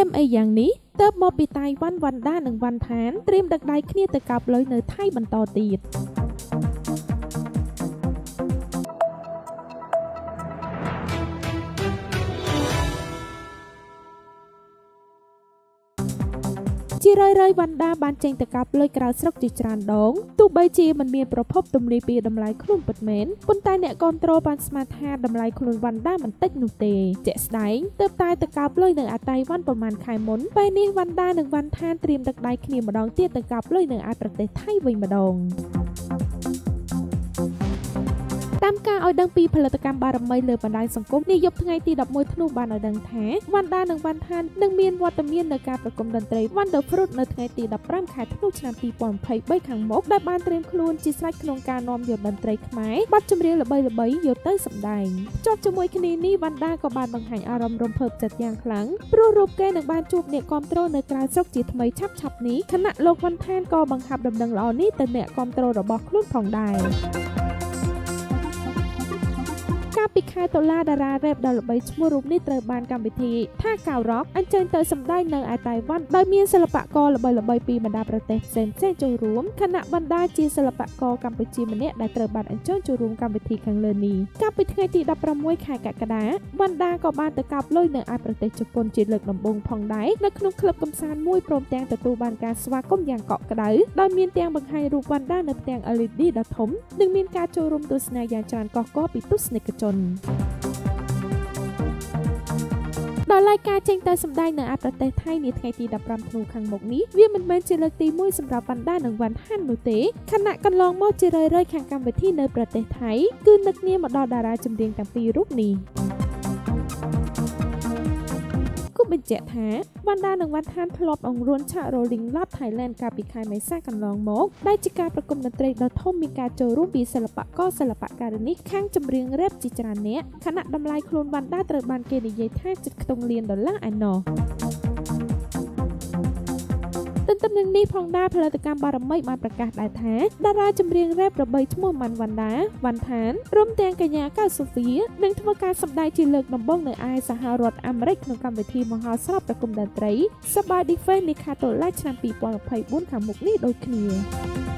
មអីយ៉ាងនេះទៅមកពីតៃវ៉ាន់វ៉ាន់ដានិងវ៉ាន់ថានត្រៀមដឹកដៃគ្នាទៅកាប់លុយនៅថៃបន្តទៀតជារឿយៗវ៉ាន់ដាបានចេញទៅកាប់លុយក្រៅស្រុកជាច្រើនដងទោះបីជាមិនមានប្រភពទំនាយពីតម្លៃខ្លួនពិតមែនប៉ុន្តែអ្នកគ្រប់គ្រងបានស្មានថាតម្លៃខ្លួនវ៉ាន់ដាមិនតិចនោះទេជាក់ស្ដែងទើបតែទៅកាប់លុយនៅឯតៃវ៉ាន់ប្រហែលខែមុនពេលនេះវ៉ាន់ដានិងវ៉ាន់ថានត្រៀមដឹកដៃគ្នាម្ដងទៀតទៅកាប់លុយនៅឯប្រទេសថៃវិញម្ដងតាមការឲ្យដឹងពីផលិតកម្មបារមីលើបណ្ដាញសង្គមនេះយប់ថ្ងៃទី11ធ្នូបានឲ្យដឹងថាវ៉ាន់ដានិងវ៉ាន់ថាននឹងមានវត្តមាននៅការប្រគំតន្ត្រី Wonder Fruit នៅថ្ងៃទី15ខែធ្នូឆ្នាំ2023ខាងមុខដែលបានត្រៀមខ្លួនជាស្រេចក្នុងការនាំយកតន្ត្រីខ្មែរបទចម្រៀងល្បីៗយកទៅសម្ដែងជាប់ជាមួយគ្នានេះវ៉ាន់ដាក៏បានបង្ហាញអារម្មណ៍រំភើបចិត្តយ៉ាងខ្លាំងព្រោះរូបគេនឹងបានជួបអ្នកគ្រប់គ្រងនៅក្រៅស្រុកជាថ្មីឆាប់ៗនេះខណៈលោកវ៉ាន់ថានក៏បង្ហាប់ដំណឹងល្អនេះទៅអ្នកគ្រប់គ្រងរបស់ខ្លួនផងដែរពីខែតុលាតារារ៉េបដ៏ល្បីឈ្មោះរូបនេះត្រូវបានកម្មវិធីថាកៅរ៉ុកអញ្ជើញទៅសម្ដែងនៅឯតៃវ៉ាន់ដោយមានសិល្បករល្បីៗពីបណ្ដាប្រទេសផ្សេងៗចូលរួមខណៈបណ្ដាជាសិល្បករកម្ពុជាម្នាក់ដែលត្រូវបានអញ្ជើញចូលរួមកម្មវិធីខាងលើនេះកាលពីថ្ងៃទី16ខែកក្កដាវ៉ាន់ដាក៏បានទៅកាប់លុយនៅឯប្រទេសជប៉ុនជាលើកដំបូងផងដែរនៅក្នុងក្លឹបកម្សាន្តមួយព្រមទាំងទទួលបានការស្វាគមន៍យ៉ាងកក់ក្ដៅដោយមានទាំងបង្ហាញរូបវ៉ាន់ដានៅផ្ទាំង LED ដ៏ធំនិងមានការចូលរួមទស្សនាយ៉ាងច្រើនកុះករពីទស្សនិកជនដល់ឡែកការចេញទៅសម្ដែងនៅឯប្រទេសថៃនាថ្ងៃទី15ធ្នូខាងមុខនេះវាមិនមែនជាលើកទី1សម្រាប់វ៉ាន់ដានិងវ៉ាន់ហាននោះទេខណៈកន្លងមកជារឿយៗខាងកម្មវិធីនៅប្រទេសថៃគឺនឹកនាមកដល់តារាចម្រៀងទាំងពីររូបនេះបញ្ជាក់ថាវ៉ាន់ដានិងវ៉ាន់ថានធ្លាប់អង្រួនឆាក Rolling Loud Thailand កាលពីខែមេសាកន្លងមកដែលជាការប្រគំតន្ត្រីដ៏ធំមានការចូលរួមពីសិល្បករសិល្បការិនីខាងចម្រៀងរ៉េបជាច្រើនអ្នកខណៈតម្លៃខ្លួនវ៉ាន់ដាត្រូវបានគេនិយាយថាជិតខ្ទង់លានដុល្លារឯណោះទន្ទឹមនឹងនេះផងដែរផលិតកម្មបារមីបានប្រកាសដែរថាតារាចម្រៀងរ៉េបល្បីឈ្មោះម៉ាន់វ៉ាន់ដាវ៉ាន់ថានរួមទាំងកញ្ញាកៅសូហ្វីនឹងធ្វើការសម្ដែងជាលើកដំបូងនៅឯសហរដ្ឋអាមេរិកក្នុងកម្មវិធីមហោស្រពប្រគំតន្ត្រី Sabadi Fest នៃខែតុលាឆ្នាំ2024ខាងមុខនេះដូចគ្នា